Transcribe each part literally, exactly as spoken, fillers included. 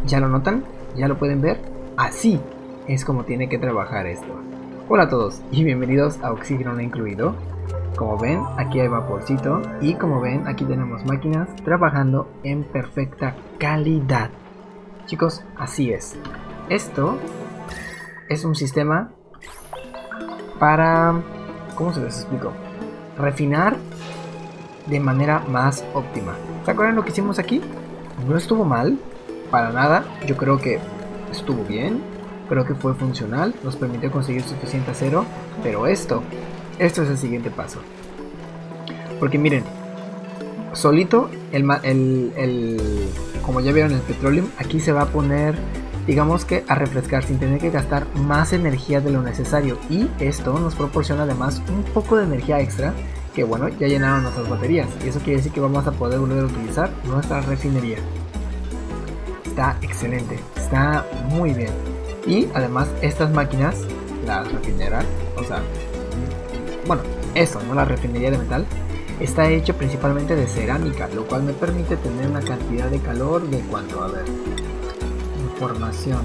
¿Ya lo notan? ¿Ya lo pueden ver? Así es como tiene que trabajar esto. Hola a todos y bienvenidos a Oxígeno No Incluido. Como ven, aquí hay vaporcito y como ven, aquí tenemos máquinas trabajando en perfecta calidad. Chicos, así es. Esto es un sistema para... ¿cómo se les explico? Refinar de manera más óptima. ¿Se acuerdan lo que hicimos aquí? No estuvo mal, para nada. Yo creo que estuvo bien. Creo que fue funcional. Nos permitió conseguir suficiente acero. Pero esto, esto es el siguiente paso. Porque miren, solito, el, el, el, como ya vieron el petróleo, aquí se va a poner, digamos que a refrescar sin tener que gastar más energía de lo necesario. Y esto nos proporciona además un poco de energía extra. Que bueno, ya llenaron nuestras baterías. Y eso quiere decir que vamos a poder volver a utilizar nuestra refinería. Está excelente, está muy bien. Y además estas máquinas, las refineras, o sea, bueno, eso, no la refinería de metal, está hecho principalmente de cerámica, lo cual me permite tener una cantidad de calor de cuanto, a ver, información,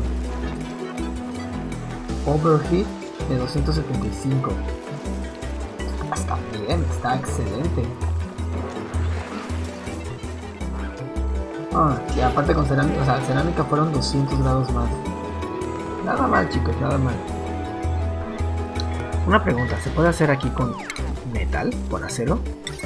overheat de doscientos setenta y cinco. Está bien, está excelente. Ah, y aparte con cerámica, o sea, cerámica fueron doscientos grados más. Nada mal, chicos, nada mal. Una pregunta, ¿se puede hacer aquí con metal, con acero?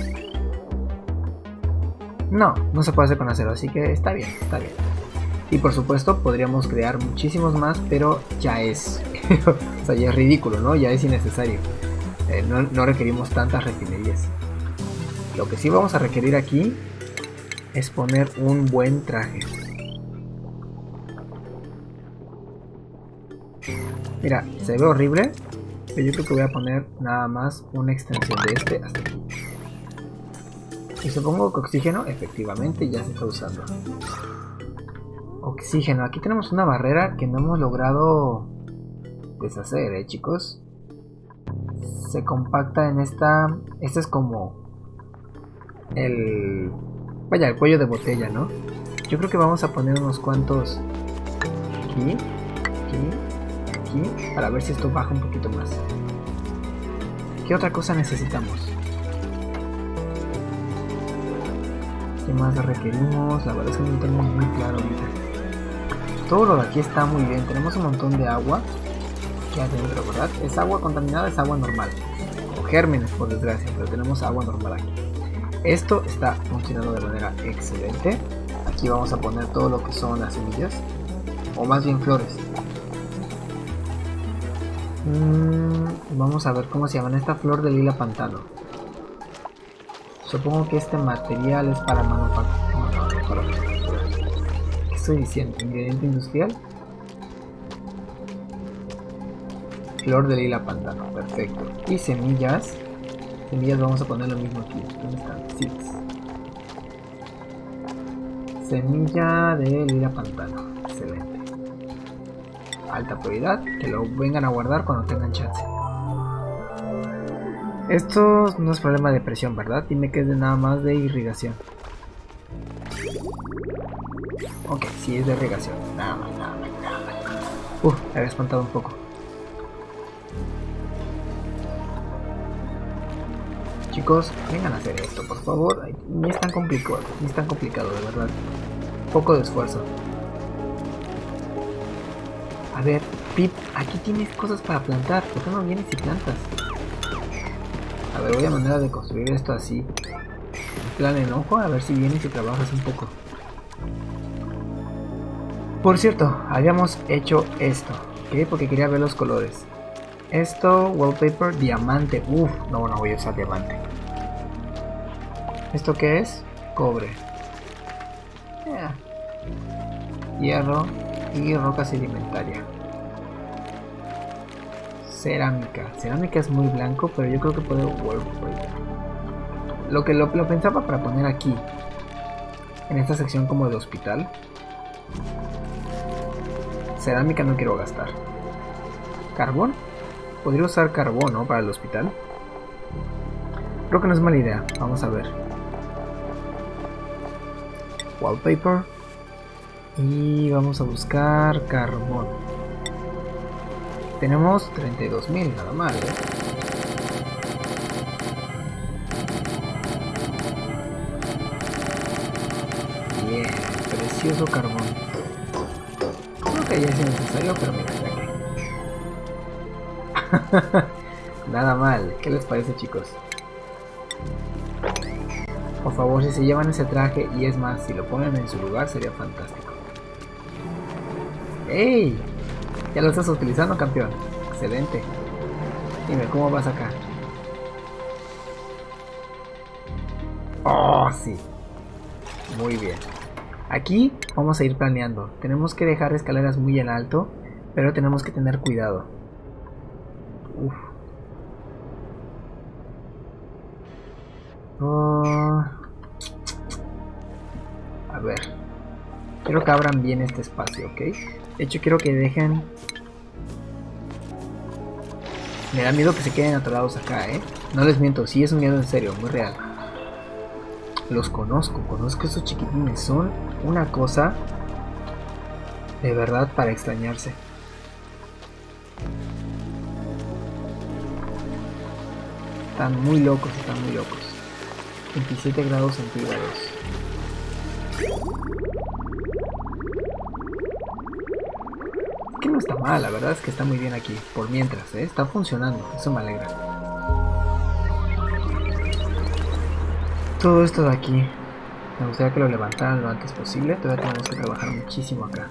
No, no se puede hacer con acero, así que está bien, está bien. Y por supuesto podríamos crear muchísimos más, pero ya es, o sea, ya es ridículo, ¿no? Ya es innecesario. Eh, no, no requerimos tantas refinerías. Lo que sí vamos a requerir aquí es poner un buen traje. Mira, se ve horrible, pero yo creo que voy a poner nada más una extensión de este hasta aquí. Y supongo que oxígeno, efectivamente, ya se está usando. Oxígeno, aquí tenemos una barrera que no hemos logrado deshacer, eh, chicos. Se compacta en esta... Este es como el... vaya, el cuello de botella, ¿no? Yo creo que vamos a poner unos cuantos aquí, aquí, aquí, para ver si esto baja un poquito más. ¿Qué otra cosa necesitamos? ¿Qué más requerimos? La verdad es que no tengo muy claro ahorita. Todo lo de aquí está muy bien. Tenemos un montón de agua aquí adentro, ¿verdad? Es agua contaminada, es agua normal. O gérmenes, por desgracia, pero tenemos agua normal aquí. Esto está funcionando de manera excelente. Aquí vamos a poner todo lo que son las semillas, o más bien flores. Mm, vamos a ver cómo se llama esta flor de lila pantano. Supongo que este material es para manufacturar. ¿Qué estoy diciendo? ¿Ingrediente industrial? Flor de lila pantano, perfecto. Y semillas. Semillas vamos a poner lo mismo aquí. ¿Dónde están? Seeds. Semilla de lila pantano. Excelente. Alta prioridad. Que lo vengan a guardar cuando tengan chance. Esto no es problema de presión, ¿verdad? Dime que es de nada más de irrigación. Ok, sí es de irrigación. Nada más, nada más, nada más. Uf, me había espantado un poco. Chicos, vengan a hacer esto, por favor. Ay, ni es tan complicado, ni es tan complicado, de verdad. Poco de esfuerzo. A ver, Pip, aquí tienes cosas para plantar. ¿Por qué no vienes y plantas? A ver, voy a manera de construir esto así. En plan enojo, a ver si vienes y trabajas un poco. Por cierto, habíamos hecho esto, ¿ok? Porque quería ver los colores. Esto, wallpaper, diamante. Uff, no, no voy a usar diamante. ¿Esto qué es? Cobre. Yeah. Hierro y roca sedimentaria. Cerámica. Cerámica es muy blanco, pero yo creo que puedo wallpaper. Lo que lo, lo pensaba para poner aquí, en esta sección como de hospital. Cerámica no quiero gastar. ¿Carbón? Podría usar carbón, ¿no? Para el hospital. Creo que no es mala idea. Vamos a ver. Wallpaper. Y vamos a buscar carbón. Tenemos treinta y dos mil, nada mal, ¿eh? Bien, precioso carbón. Creo que ya es necesario, pero mira, ya que... Nada mal, ¿qué les parece, chicos? Por favor, si se llevan ese traje, y es más, si lo ponen en su lugar, sería fantástico. ¡Ey! Ya lo estás utilizando, campeón. Excelente. Dime, ¿cómo vas acá? ¡Oh, sí! Muy bien. Aquí vamos a ir planeando. Tenemos que dejar escaleras muy en alto, pero tenemos que tener cuidado. Uf. Oh. A ver. Quiero que abran bien este espacio, ¿ok? De hecho, quiero que dejen... Me da miedo que se queden atorados acá, ¿eh? No les miento, sí es un miedo en serio, muy real. Los conozco, conozco a esos chiquitines. Son una cosa de verdad para extrañarse. Están muy locos, están muy locos. veintisiete grados centígrados. Que no está mal, la verdad es que está muy bien aquí. Por mientras, ¿eh? Está funcionando, eso me alegra. Todo esto de aquí, me gustaría que lo levantaran lo antes posible. Todavía tenemos que trabajar muchísimo acá.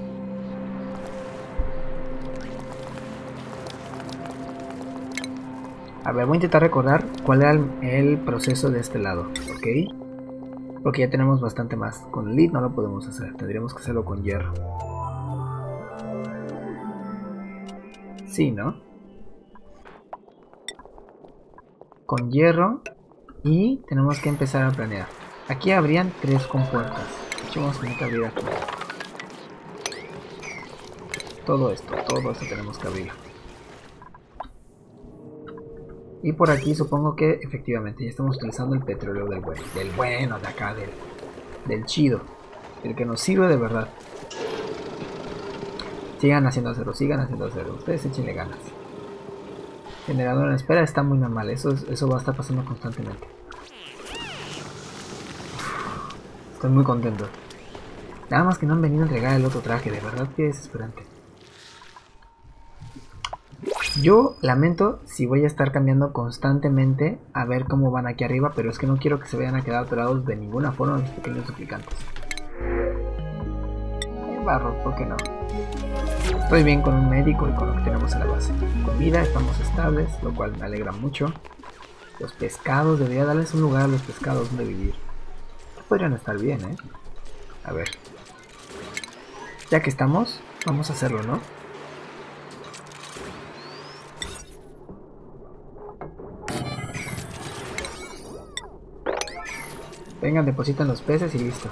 A ver, voy a intentar recordar cuál era el, el proceso de este lado, ¿ok? Porque ya tenemos bastante más. Con lead no lo podemos hacer, tendríamos que hacerlo con hierro. Sí, ¿no? Con hierro. Y tenemos que empezar a planear. Aquí habrían tres compuertas. De hecho, vamos a tener que abrir aquí. Todo esto, todo esto tenemos que abrir. Y por aquí supongo que efectivamente ya estamos utilizando el petróleo del bueno. Del bueno de acá, del, del chido. El que nos sirve de verdad. Sigan haciendo acero, sigan haciendo acero. Ustedes échenle ganas. Generador en espera está muy normal. Eso, eso va a estar pasando constantemente. Estoy muy contento. Nada más que no han venido a entregar el otro traje. De verdad que es desesperante. Yo lamento si voy a estar cambiando constantemente a ver cómo van aquí arriba, pero es que no quiero que se vayan a quedar atorados de ninguna forma los pequeños suplicantes. En barro, ¿por qué no? Estoy bien con un médico y con lo que tenemos en la base. Con vida estamos estables, lo cual me alegra mucho. Los pescados, debería darles un lugar a los pescados donde vivir. Podrían estar bien, ¿eh? A ver. Ya que estamos, vamos a hacerlo, ¿no? Vengan, depositan los peces y listo.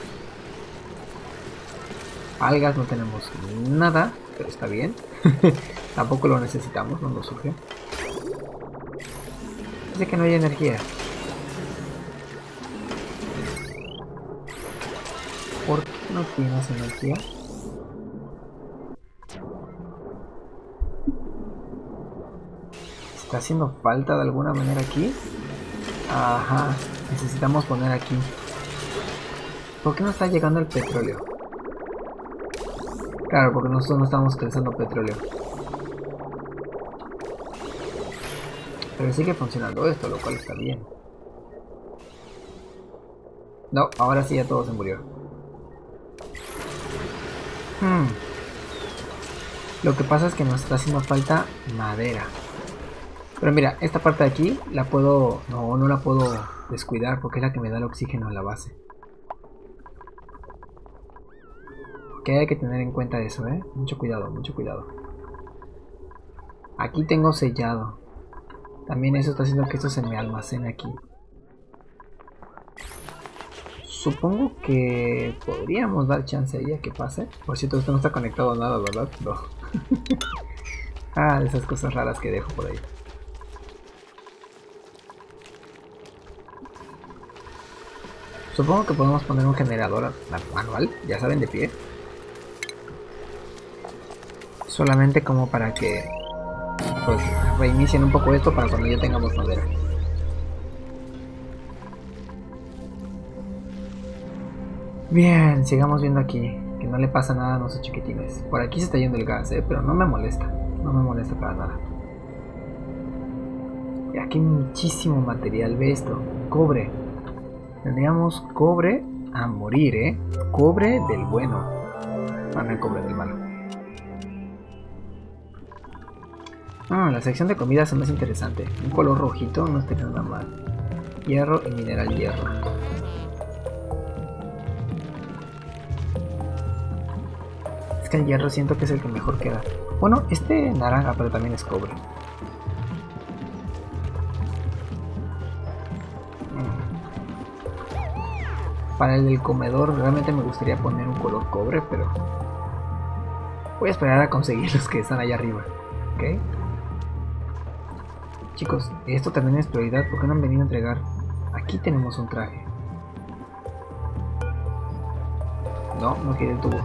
Algas no tenemos nada, pero está bien. Tampoco lo necesitamos, no nos surge. Dice que no hay energía. ¿Por qué no tienes energía? ¿Está haciendo falta de alguna manera aquí? Ajá, necesitamos poner aquí. ¿Por qué no está llegando el petróleo? Claro, porque nosotros no estamos utilizando petróleo. Pero sigue funcionando esto, lo cual está bien. No, ahora sí ya todo se murió. Hmm. Lo que pasa es que nos está haciendo falta madera. Pero mira, esta parte de aquí la puedo... No, no la puedo descuidar porque es la que me da el oxígeno a la base. Que hay que tener en cuenta eso, ¿eh? Mucho cuidado, mucho cuidado. Aquí tengo sellado. También eso está haciendo que esto se me almacene aquí. Supongo que podríamos dar chance a ella que pase. Por cierto, esto no está conectado a nada, ¿verdad? No. Ah, de esas cosas raras que dejo por ahí. Supongo que podemos poner un generador manual, ya saben, de pie. Solamente como para que pues reinicien un poco esto para cuando ya tengamos madera. Bien, sigamos viendo aquí. Que no le pasa nada a nuestros chiquitines. Por aquí se está yendo el gas, ¿eh? Pero no me molesta. No me molesta para nada. Y aquí hay muchísimo material. Ve esto. Cobre. Tendríamos cobre a morir, ¿eh? Cobre del bueno. Ah, no, cobre del malo. Ah, la sección de comida se me hace interesante. Un color rojito no estaría nada mal. Hierro y mineral hierro. Es que el hierro siento que es el que mejor queda. Bueno, este naranja, pero también es cobre. Para el del comedor realmente me gustaría poner un color cobre, pero voy a esperar a conseguir los que están allá arriba. ¿Ok? Chicos, esto también es prioridad porque no han venido a entregar. Aquí tenemos un traje. No, no quiere el tubo.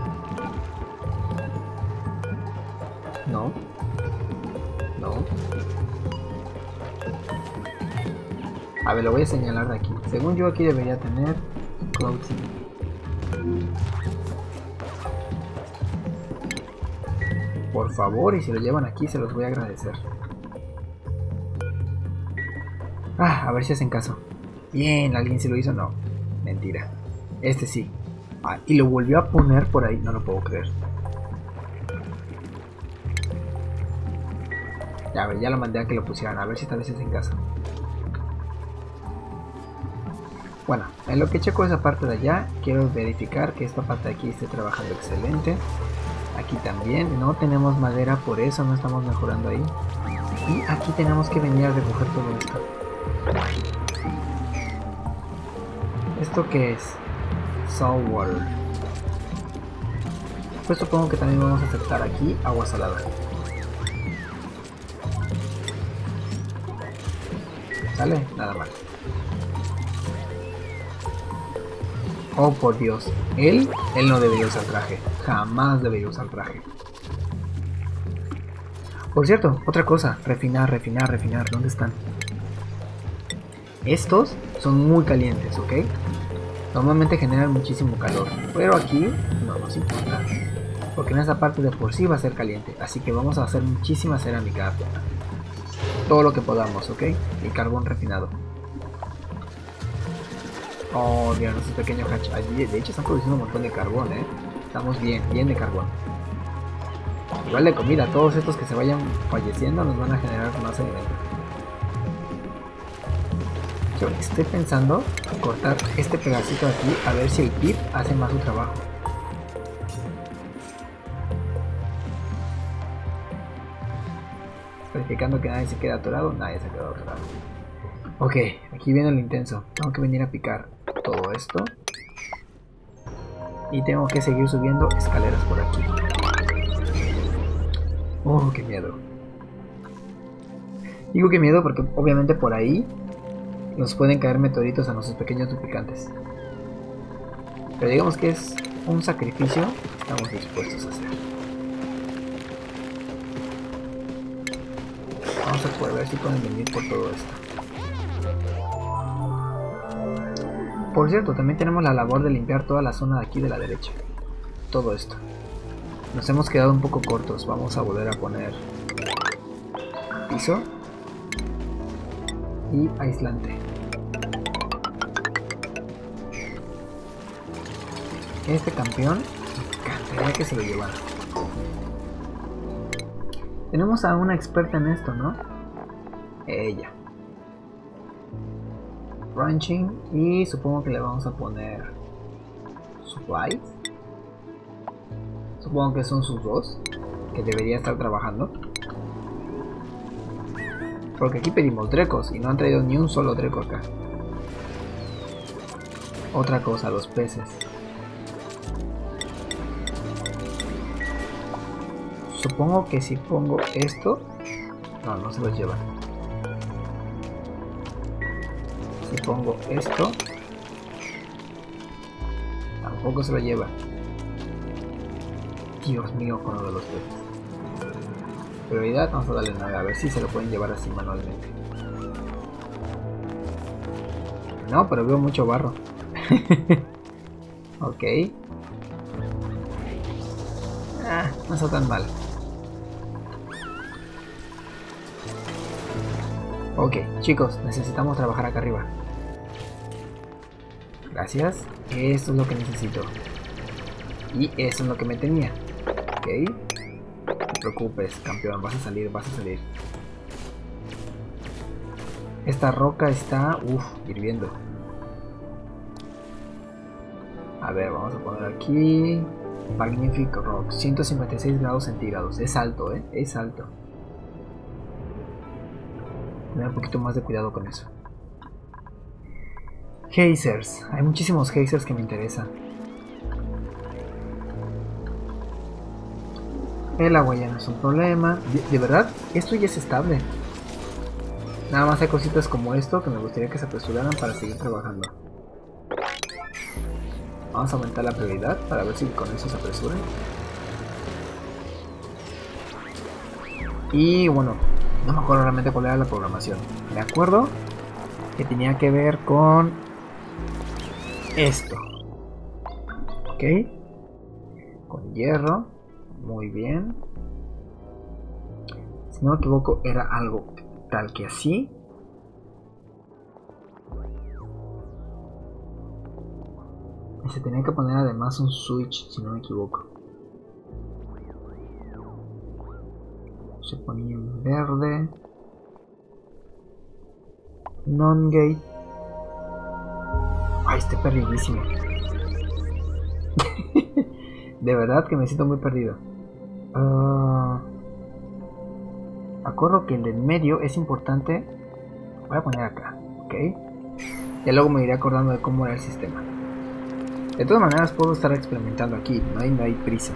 No. No. A ver, lo voy a señalar de aquí. Según yo aquí debería tener clothing. Por favor, y si lo llevan aquí se los voy a agradecer. Ah, a ver si hacen caso. Bien, ¿alguien se lo hizo? No. Mentira. Este sí. Ah, y lo volvió a poner por ahí. No lo puedo creer. Ya, a ver, ya lo mandé a que lo pusieran. A ver si esta vez hacen caso. Bueno, en lo que checo esa parte de allá, quiero verificar que esta parte de aquí esté trabajando excelente. Aquí también. No tenemos madera, por eso no estamos mejorando ahí. Y aquí tenemos que venir a recoger todo esto. ¿Esto qué es? Salt water. Pues supongo que también vamos a aceptar aquí agua salada. ¿Sale? Nada mal. Oh, por Dios. Él, él no debería usar traje. Jamás debería usar traje. Por cierto, otra cosa. Refinar, refinar, refinar. ¿Dónde están? Estos son muy calientes, ¿ok? Normalmente generan muchísimo calor, pero aquí no nos importa, porque en esta parte de por sí va a ser caliente, así que vamos a hacer muchísima cerámica, todo lo que podamos, ¿ok? Y carbón refinado. Oh, mira, nuestros pequeños hatch, allí de hecho están produciendo un montón de carbón, ¿eh? Estamos bien, bien de carbón. Igual de comida, todos estos que se vayan falleciendo nos van a generar más alimento. Yo estoy pensando cortar este pedacito de aquí a ver si el pip hace más su trabajo. Verificando que nadie se queda atorado, nadie se ha quedado atorado. Ok, aquí viene lo intenso. Tengo que venir a picar todo esto. Y tengo que seguir subiendo escaleras por aquí. Oh, qué miedo. Digo que miedo porque obviamente por ahí nos pueden caer meteoritos a nuestros pequeños duplicantes. Pero digamos que es un sacrificio que estamos dispuestos a hacer. Vamos a poder ver si pueden venir por todo esto. Por cierto, también tenemos la labor de limpiar toda la zona de aquí de la derecha. Todo esto. Nos hemos quedado un poco cortos. Vamos a volver a poner piso y aislante. Este campeón, me encantaría que se lo llevara. Tenemos a una experta en esto, ¿no? Ella. Ranching, y supongo que le vamos a poner supplies. Supongo que son sus dos, que debería estar trabajando. Porque aquí pedimos drecos y no han traído ni un solo dreco acá. Otra cosa, los peces. Supongo que si pongo esto... No, no se los llevan. Si pongo esto... tampoco se lo lleva. Dios mío, con lo de los peces. Prioridad, vamos a darle nueve, a ver si se lo pueden llevar así manualmente. No, pero veo mucho barro. Ok. Ah, no está tan mal. Ok, chicos, necesitamos trabajar acá arriba. Gracias. Esto es lo que necesito. Y eso es lo que me tenía. Ok. No te preocupes, campeón. Vas a salir, vas a salir. Esta roca está... Uff, hirviendo. A ver, vamos a poner aquí... Magnific Rock. ciento cincuenta y seis grados centígrados. Es alto, ¿eh? Es alto. Tener un poquito más de cuidado con eso. Geysers. Hay muchísimos geysers que me interesan. El agua ya no es un problema. De, de verdad, esto ya es estable. Nada más hay cositas como esto que me gustaría que se apresuraran para seguir trabajando. Vamos a aumentar la prioridad para ver si con eso se apresuran. Y bueno, no me acuerdo realmente cuál era la programación. Me acuerdo que tenía que ver con esto. Ok. Con hierro. Muy bien. Si no me equivoco, era algo tal que así. Y se tenía que poner además un switch, si no me equivoco. Se ponía en verde. Non-gate. Ay, estoy perdidísimo. De verdad que me siento muy perdido. Uh, acuerdo que el del medio es importante. Voy a poner acá, ok. Ya luego me iré acordando de cómo era el sistema. De todas maneras puedo estar experimentando aquí, no hay, no hay prisa.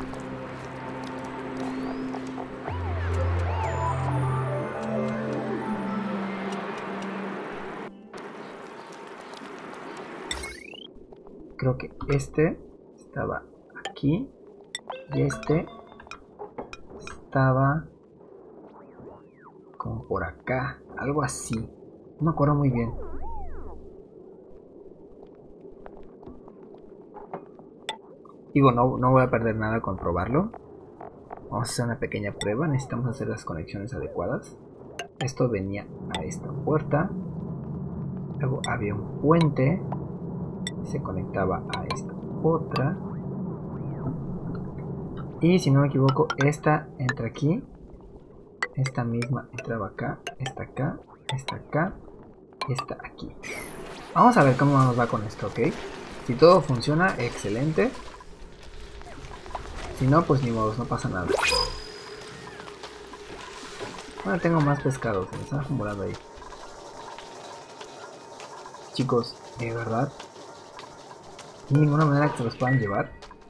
Creo que este estaba aquí y este estaba como por acá, algo así. No me acuerdo muy bien. Digo, no, no voy a perder nada con probarlo. Vamos a hacer una pequeña prueba. Necesitamos hacer las conexiones adecuadas. Esto venía a esta puerta. Luego había un puente. Se conectaba a esta otra. Y si no me equivoco, esta entra aquí. Esta misma entraba acá. Esta acá. Esta acá. Y esta aquí. Vamos a ver cómo nos va con esto, ¿ok? Si todo funciona, excelente. Si no, pues ni modo, no pasa nada. Bueno, tengo más pescados, se me están acumulando ahí. Chicos, de verdad, ¿no hay ninguna manera que se los puedan llevar?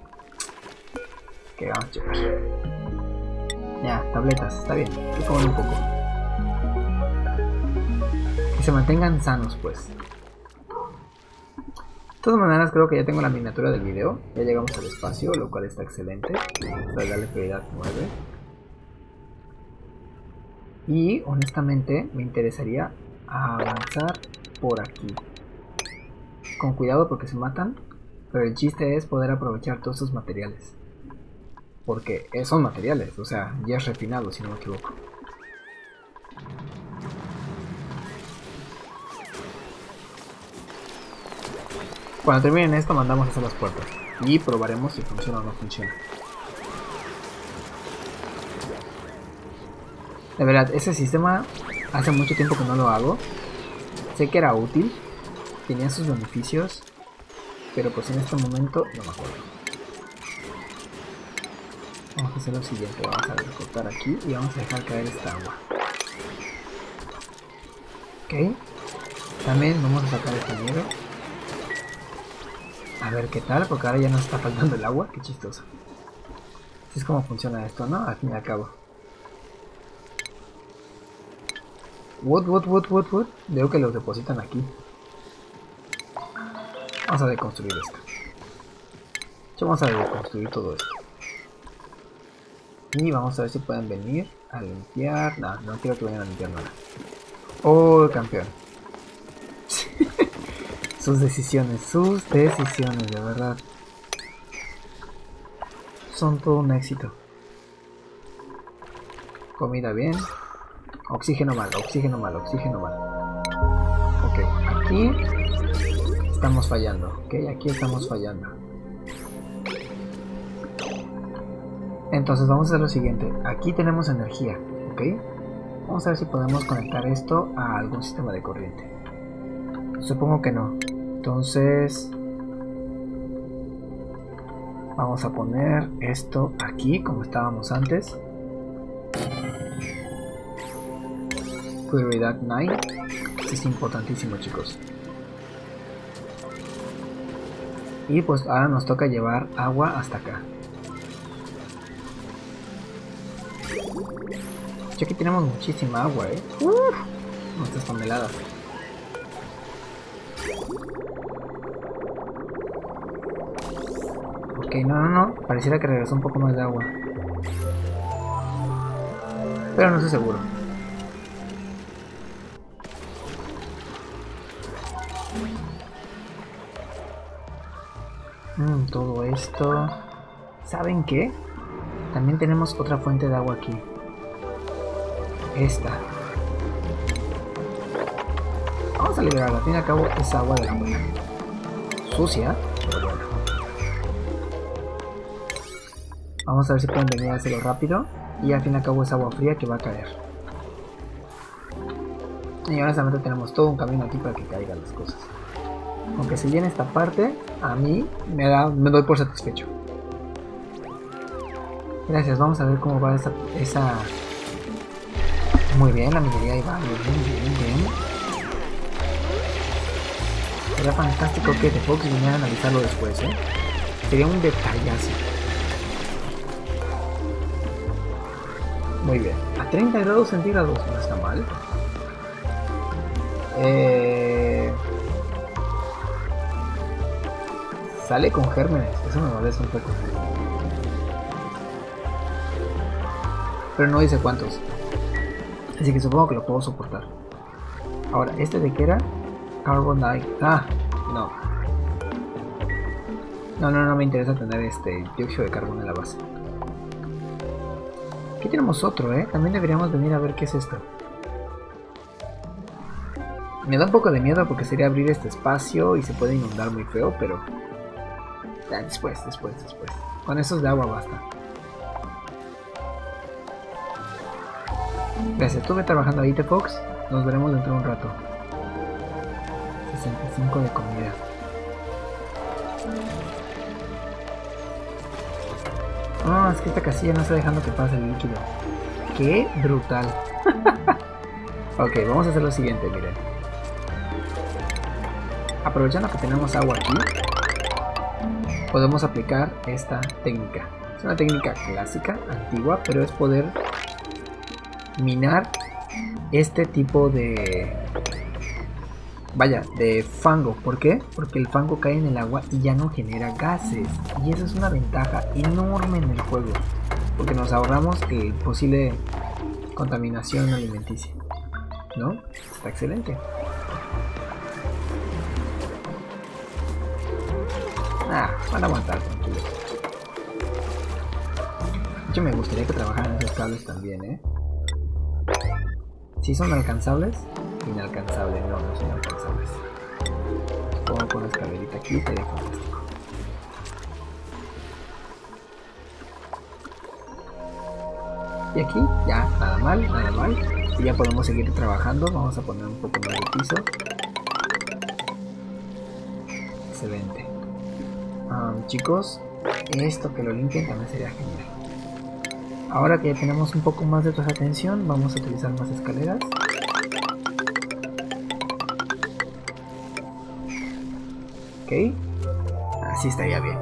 Que vamos a llevar. Ya, tabletas, está bien, que coman un poco. Que se mantengan sanos, pues. De todas maneras, creo que ya tengo la miniatura del video. Ya llegamos al espacio, lo cual está excelente. Vamos a darle prioridad nueve. Y honestamente me interesaría avanzar por aquí. Con cuidado porque se matan. Pero el chiste es poder aprovechar todos estos materiales. Porque son materiales, o sea, ya es refinado si no me equivoco. Cuando terminen esto mandamos a hacer las puertas y probaremos si funciona o no funciona. De verdad, ese sistema hace mucho tiempo que no lo hago. Sé que era útil, tenía sus beneficios, pero pues en este momento no me acuerdo. Vamos a hacer lo siguiente, vamos a cortar aquí y vamos a dejar caer esta agua. Ok, también vamos a sacar este nieve. A ver qué tal, porque ahora ya nos está faltando el agua, qué chistoso. Así es como funciona esto, ¿no? Al fin y al cabo. Wood, wood, wood, wood, wood. Veo que los depositan aquí. Vamos a deconstruir esto. Ya vamos a reconstruir todo esto. Y vamos a ver si pueden venir a limpiar. No, no quiero que vengan a limpiar nada. Oh, campeón. Sus decisiones, sus decisiones, de verdad. Son todo un éxito. Comida bien. Oxígeno mal, oxígeno mal, oxígeno mal. Ok, aquí estamos fallando. Ok, aquí estamos fallando. Entonces vamos a hacer lo siguiente. Aquí tenemos energía, ok. Vamos a ver si podemos conectar esto a algún sistema de corriente. Supongo que no. Entonces vamos a poner esto aquí como estábamos antes. Prioridad nueve. Esto es importantísimo, chicos. Y pues ahora nos toca llevar agua hasta acá. Ya que tenemos muchísima agua, eh. Uf, nuestras toneladas. Ok, no, no, no. Pareciera que regresó un poco más de agua. Pero no estoy seguro. Mm, todo esto. ¿Saben qué? También tenemos otra fuente de agua aquí. Esta. Vamos a liberarla. Al fin y al cabo es agua de la buena. Sucia, pero buena. Vamos a ver si pueden venir a hacerlo rápido. Y al fin y al cabo es agua fría que va a caer. Y honestamente tenemos todo un camino aquí para que caigan las cosas. Aunque se llene esta parte, a mí me, da, me doy por satisfecho. Gracias, vamos a ver cómo va esa... esa... Muy bien, la minería ahí va, bien, bien, bien. Sería fantástico que The Fox viniera a analizarlo después, ¿eh? Sería un detallazo. Muy bien, a treinta grados centígrados, no está mal. Eh... Sale con gérmenes, eso me molesta un poco. Pero no dice cuántos. Así que supongo que lo puedo soportar. Ahora, ¿este de qué era? Carbonite. Ah, no. No, no, no me interesa tener este dióxido de carbono en la base. Aquí tenemos otro, ¿eh? También deberíamos venir a ver qué es esto. Me da un poco de miedo porque sería abrir este espacio y se puede inundar muy feo, pero... Ya, después, después, después. Con esos de agua basta. Gracias, estuve trabajando ahí, The Fox. Nos veremos dentro de un rato. sesenta y cinco de comida. No, oh, es que esta casilla no está dejando que pase el líquido. ¡Qué brutal! Ok, vamos a hacer lo siguiente, miren. Aprovechando que tenemos agua aquí, podemos aplicar esta técnica. Es una técnica clásica, antigua, pero es poder minar este tipo de... Vaya, de fango. ¿Por qué? Porque el fango cae en el agua y ya no genera gases. Y eso es una ventaja enorme en el juego. Porque nos ahorramos eh, posible contaminación alimenticia. ¿No? Está excelente. Ah, van a aguantar, tranquilo. De hecho, me gustaría que trabajaran esos cables también, ¿eh? Si son alcanzables, inalcanzables, no, no son alcanzables. Pongo con la escalerita aquí, sería fantástico. Y aquí, ya, nada mal, nada mal. Y ya podemos seguir trabajando. Vamos a poner un poco más de piso. Excelente. Um, chicos, esto que lo limpien también sería genial. Ahora que ya tenemos un poco más de toda atención, vamos a utilizar más escaleras. Ok, así estaría bien.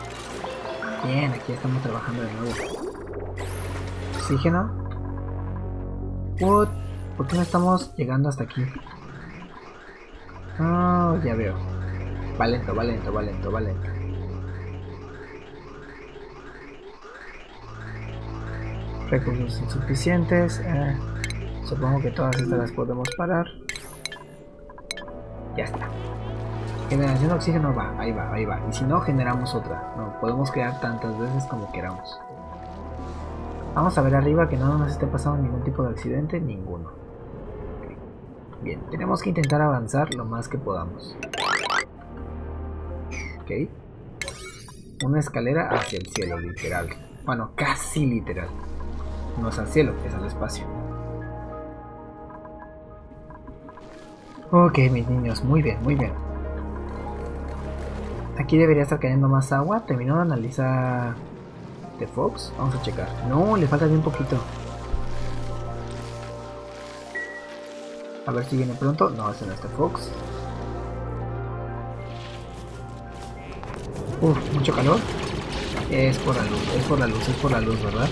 Bien, aquí estamos trabajando de nuevo. Oxígeno. What? ¿Por qué no estamos llegando hasta aquí? Ah, ya veo. Va lento, va lento, va lento, va lento. Recursos insuficientes. Eh, supongo que todas estas las podemos parar. Ya está. Generación de oxígeno va, ahí va, ahí va. Y si no, generamos otra. No, podemos crear tantas veces como queramos. Vamos a ver arriba que no nos esté pasando ningún tipo de accidente. Ninguno. Okay. Bien, tenemos que intentar avanzar lo más que podamos. Ok. Una escalera hacia el cielo, literal. Bueno, casi literal. No es al cielo, es al espacio. Ok, mis niños, muy bien, muy bien. Aquí debería estar cayendo más agua. Terminó de analizar The Fox. Vamos a checar. No, le falta bien poquito. A ver si viene pronto. No, ese no es The Fox. Uf, mucho calor. Es por la luz, es por la luz, es por la luz, ¿verdad?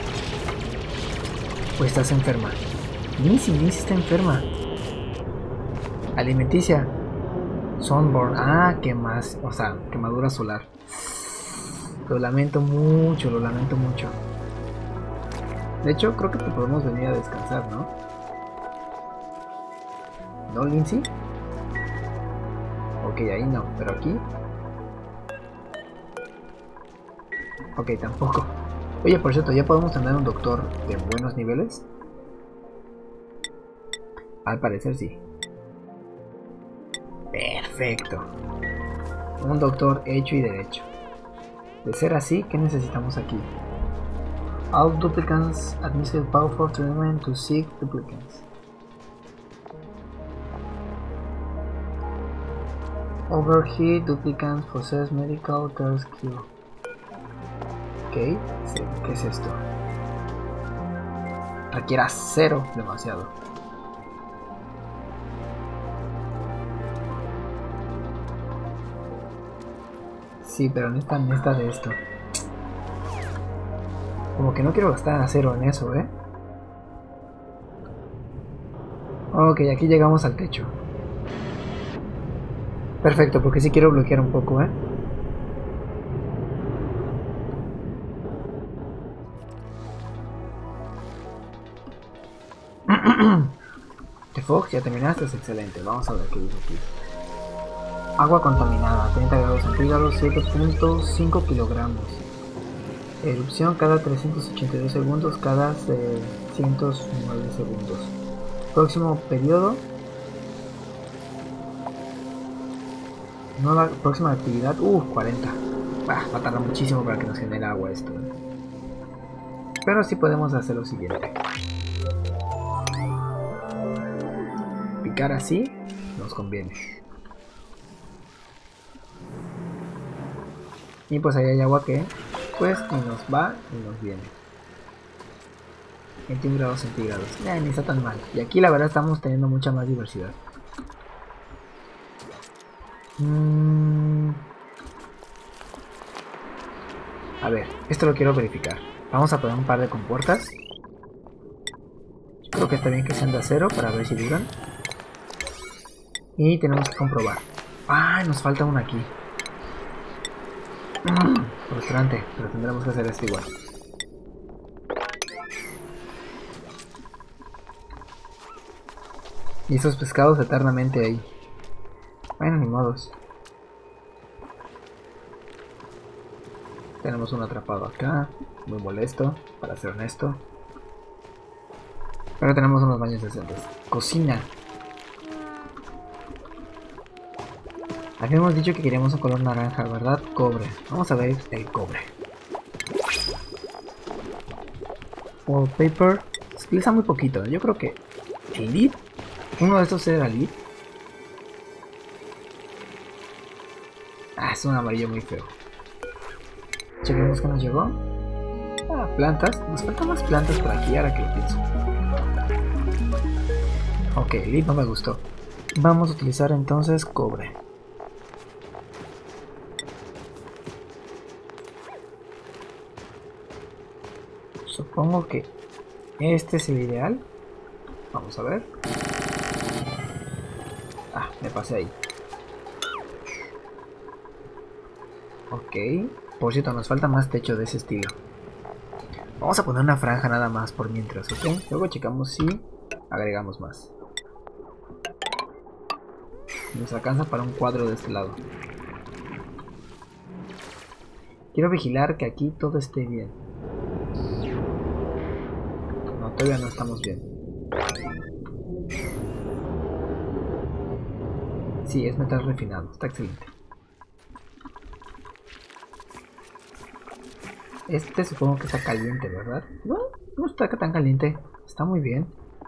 Pues estás enferma. Missy, Missy está enferma. Alimenticia. Sunburn. Ah, qué más. O sea, quemadura solar. Lo lamento mucho, lo lamento mucho. De hecho, creo que te podemos venir a descansar, ¿no? ¿No, Lindsay? Ok, ahí no, pero aquí. Ok, tampoco. Oye, por cierto, ¿ya podemos tener un doctor de buenos niveles? Al parecer sí. Perfecto. Un doctor hecho y derecho. De ser así, ¿qué necesitamos aquí? All duplicants administer powerful treatment to sick duplicants. Overheat duplicants possess medical care skill. Ok, sí, ¿qué es esto? Requiere acero demasiado. Sí, pero no está, no está de esto. Como que no quiero gastar acero en eso, ¿eh? Ok, aquí llegamos al techo. Perfecto, porque sí quiero bloquear un poco, ¿eh? The Fox, ya terminaste, es excelente. Vamos a ver qué dice aquí. Agua contaminada, treinta grados centígrados, siete punto cinco kilogramos. Erupción cada trescientos ochenta y dos segundos, cada seiscientos nueve segundos. Próximo periodo. Nueva próxima actividad. Uh, cuarenta. Bah, va a tardar muchísimo para que nos genere agua esto. Pero sí podemos hacer lo siguiente. Picar así nos conviene. Y pues ahí hay agua que pues ni nos va ni nos viene. veintiún grados centígrados. Eh, ni está tan mal. Y aquí la verdad estamos teniendo mucha más diversidad. Mm. A ver, esto lo quiero verificar. Vamos a poner un par de compuertas. Creo que está bien que sean de acero para ver si duran. Y tenemos que comprobar. Ah, nos falta una aquí. Mm, frustrante, pero tendremos que hacer esto igual. Y esos pescados eternamente ahí. Bueno, ni modos. Tenemos un atrapado acá. Muy molesto, para ser honesto. Pero tenemos unos baños decentes. Cocina. Habíamos dicho que queríamos un color naranja, ¿verdad? Cobre. Vamos a ver el cobre. Wallpaper. Se utiliza muy poquito. Yo creo que el lead. Uno de estos era lead. Ah, es un amarillo muy feo. Chequemos que nos llegó. Ah, plantas. Nos faltan más plantas por aquí ahora que lo pienso. Ok, lead no me gustó. Vamos a utilizar entonces cobre. Supongo que este es el ideal. Vamos a ver. Ah, me pasé ahí. Ok. Por cierto, nos falta más techo de ese estilo. Vamos a poner una franja nada más por mientras, ¿ok? Luego checamos si agregamos más. Nos alcanza para un cuadro de este lado. Quiero vigilar que aquí todo esté bien. No, todavía no estamos bien. Sí, es metal refinado. Está excelente. Este supongo que está caliente, ¿verdad? No, no está tan caliente. Está muy bien.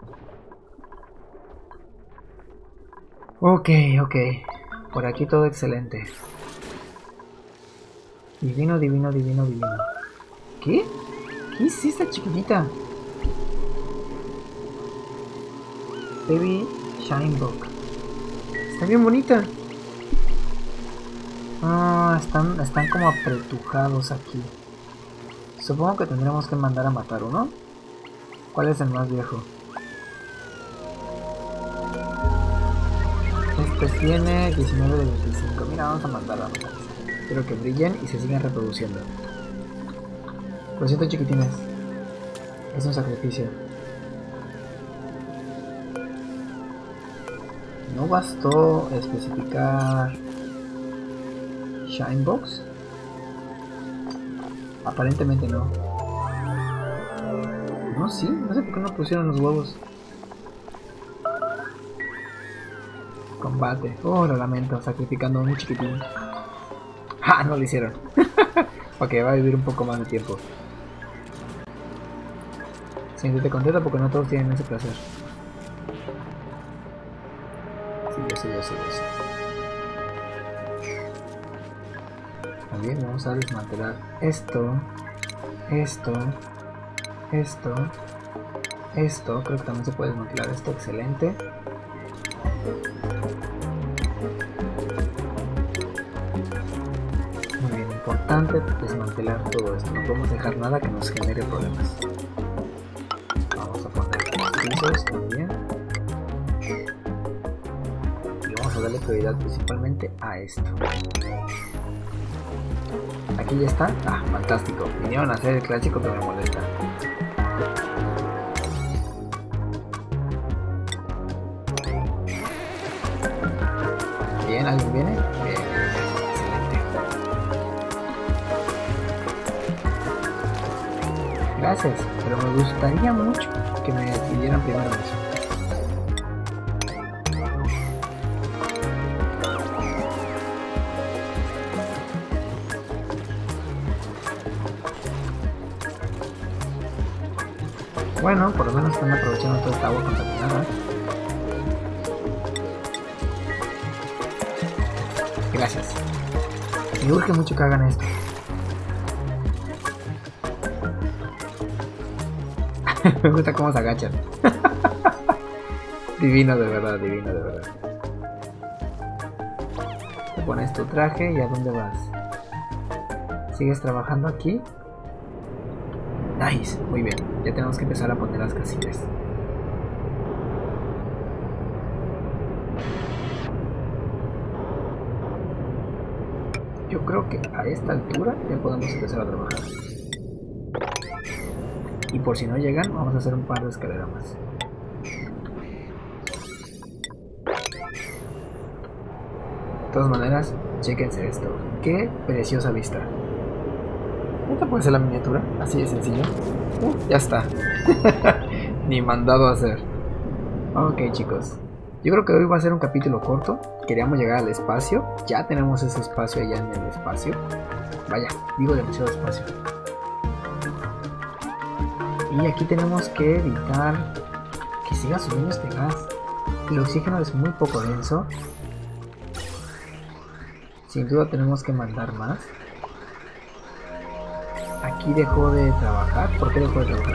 Ok, ok. Por aquí todo excelente. Divino, divino, divino, divino. ¿Qué? ¿Qué es esta chiquitita? Baby Shinebok. Está bien bonita. Ah, están, están como apretujados aquí. Supongo que tendremos que mandar a matar uno. ¿Cuál es el más viejo? Este tiene diecinueve de veinticinco. Mira, vamos a mandarlo a matar. Quiero que brillen y se sigan reproduciendo. Lo siento, chiquitines. Es un sacrificio. No bastó especificar Shinebox. Aparentemente no. No, sí, no sé por qué no pusieron los huevos. Combate. Oh, lo lamento, sacrificando a un chiquitín. ¡Ah! No lo hicieron. Ok, va a vivir un poco más de tiempo. Siéntete contenta porque no todos tienen ese placer. Sí, yo sé, yo sé, yo sé. También vamos a desmantelar esto, esto, esto, esto. Creo que también se puede desmantelar esto. Excelente. Muy bien, importante desmantelar todo esto. No podemos dejar nada que nos genere problemas. Vamos a poner pisos también. Y vamos a darle prioridad principalmente a esto. Aquí ya está. Ah, fantástico. Vinieron a hacer el clásico que me molesta. Bien, ¿alguien viene? Bien, excelente. Gracias, pero me gustaría mucho que me pidieran primero eso. Bueno, por lo menos están aprovechando toda esta agua contaminada. Gracias. Me urge mucho que hagan esto. Me gusta cómo se agachan. Divino de verdad, divino de verdad. Te pones tu traje y ¿a dónde vas? ¿Sigues trabajando aquí? Nice, muy bien. Ya tenemos que empezar a poner las casillas. Yo creo que a esta altura ya podemos empezar a trabajar. Y por si no llegan, vamos a hacer un par de escaleras más. De todas maneras, chéquense esto. Qué preciosa vista. Esta puede ser la miniatura, así de sencillo. Uh, ya está. Ni mandado a hacer. Ok, chicos. Yo creo que hoy va a ser un capítulo corto. Queríamos llegar al espacio. Ya tenemos ese espacio allá en el espacio. Vaya, digo demasiado espacio. Y aquí tenemos que evitar que siga subiendo este gas. El oxígeno es muy poco denso. Sin duda tenemos que mandar más. Aquí dejó de trabajar. ¿Por qué dejó de trabajar?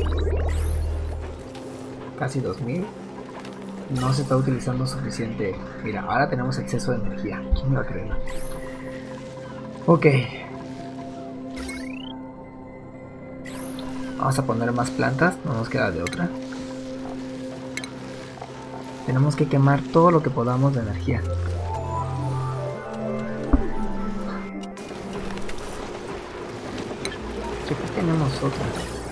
Casi dos mil. No se está utilizando suficiente. Mira, ahora tenemos exceso de energía. ¿Quién me va a creer? Ok. Vamos a poner más plantas. No nos queda de otra. Tenemos que quemar todo lo que podamos de energía. Aquí tenemos otra.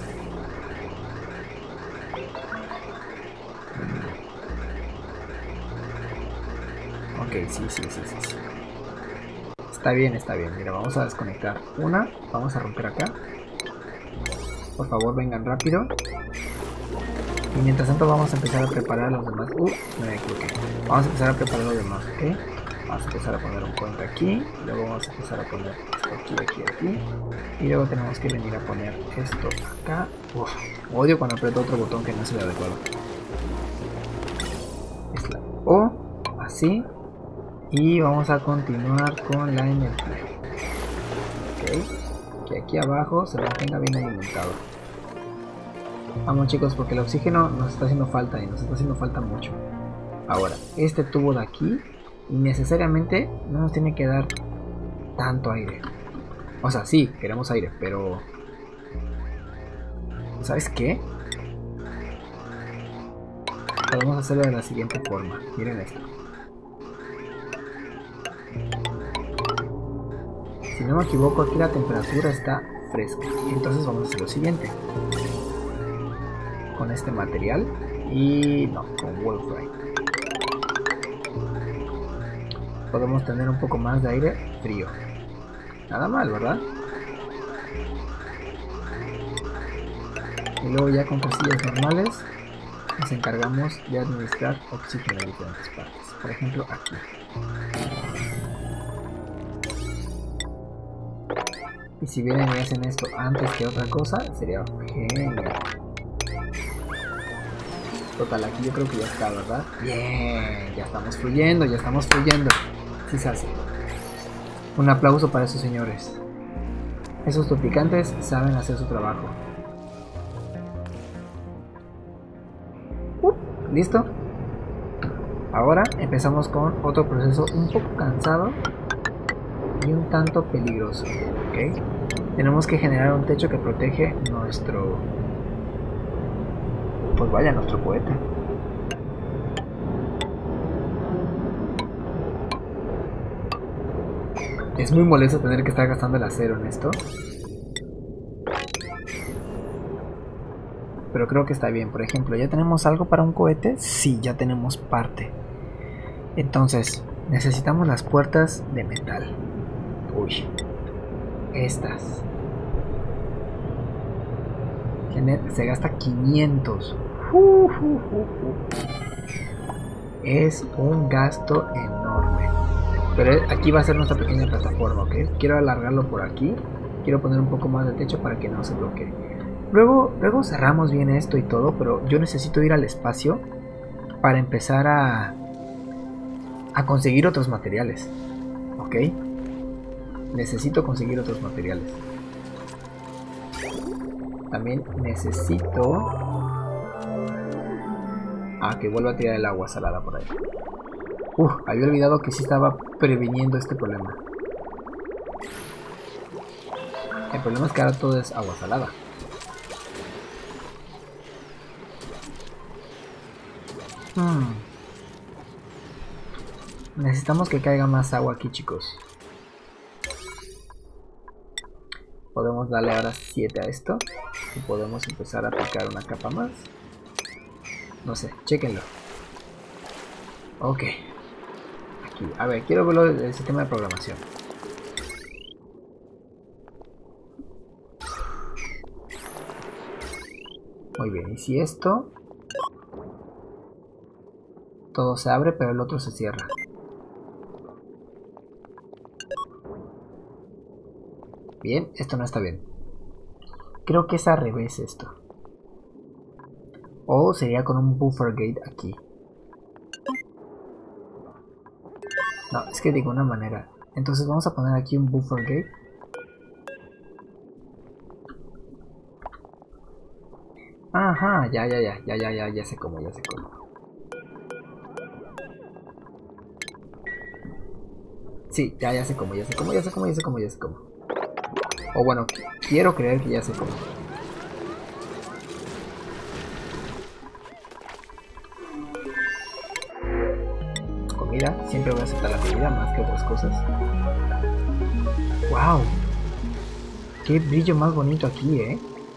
Ok, sí, sí, sí, sí, sí. Está bien, está bien. Mira, vamos a desconectar una. Vamos a romper acá. Por favor, vengan rápido. Y mientras tanto vamos a empezar a preparar los demás. Uh, me equivoqué. Vamos a empezar a preparar los demás, ¿ok? Vamos a empezar a poner un puente aquí. Luego vamos a empezar a poner esto aquí, aquí, aquí. Y luego tenemos que venir a poner esto acá. Uf, odio cuando aprieto otro botón que no es el adecuado. Es la O, así. Y vamos a continuar con la energía. Ok. Que aquí abajo se mantenga bien alimentado. Vamos chicos, porque el oxígeno nos está haciendo falta y nos está haciendo falta mucho. Ahora, este tubo de aquí necesariamente no nos tiene que dar tanto aire. O sea, sí, queremos aire, pero... ¿sabes qué? Podemos hacerlo de la siguiente forma. Miren esto. Si no me equivoco, aquí la temperatura está fresca. Entonces vamos a hacer lo siguiente. Con este material y no, con Wolfram podemos tener un poco más de aire frío. Nada mal, ¿verdad? Y luego ya con casillas normales nos encargamos de administrar oxígeno en diferentes partes. Por ejemplo, aquí. Y si vienen y hacen esto antes que otra cosa, sería genial. Total, aquí yo creo que ya está, ¿verdad? Bien, ya estamos fluyendo, ya estamos fluyendo. Sí se hace. Un aplauso para esos señores. Esos topicantes saben hacer su trabajo. Uh, ¿Listo? Ahora empezamos con otro proceso un poco cansado y un tanto peligroso. ¿Ok? Tenemos que generar un techo que protege nuestro... pues vaya, nuestro cohete. Es muy molesto tener que estar gastando el acero en esto. Pero creo que está bien. Por ejemplo, ¿ya tenemos algo para un cohete? Sí, ya tenemos parte. Entonces, necesitamos las puertas de metal. Uy. Estas. Se gasta quinientos. Uh, uh, uh, uh. Es un gasto enorme. Pero aquí va a ser nuestra pequeña plataforma, ¿ok? Quiero alargarlo por aquí. Quiero poner un poco más de techo para que no se bloquee. Luego, luego cerramos bien esto y todo, pero yo necesito ir al espacio para empezar a, a conseguir otros materiales, ¿ok? Necesito conseguir otros materiales. También necesito... ah, que vuelva a tirar el agua salada por ahí. Uf, había olvidado que sí estaba previniendo este problema. El problema es que ahora todo es agua salada. Hmm. Necesitamos que caiga más agua aquí, chicos. Podemos darle ahora siete a esto. Y podemos empezar a aplicar una capa más. No sé, chequenlo. Ok. Aquí, a ver, quiero verlo del sistema de programación. Muy bien, y si esto... todo se abre, pero el otro se cierra. Bien, esto no está bien. Creo que es al revés esto. O sería con un buffer gate aquí. No, es que de ninguna manera. Entonces vamos a poner aquí un buffer gate. Ajá, ya, ya, ya, ya, ya, ya, ya sé cómo, ya sé cómo. Sí, ya, ya sé cómo, ya sé cómo, ya sé cómo, ya sé cómo, ya sé cómo. O bueno, quiero creer que ya sé cómo. comida, siempre voy a aceptar la comida más que otras cosas. ¡Wow! ¡Qué brillo más bonito aquí, eh!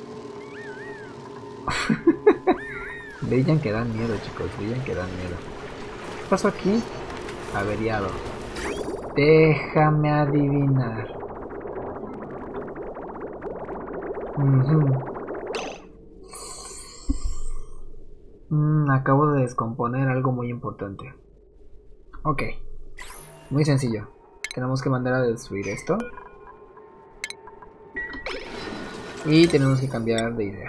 Brillan que dan miedo, chicos, brillan que dan miedo. ¿Qué pasó aquí? Averiado. Déjame adivinar. Uh-huh. mm, acabo de descomponer algo muy importante. Ok. Muy sencillo. Tenemos que mandar a destruir esto. Y tenemos que cambiar de idea.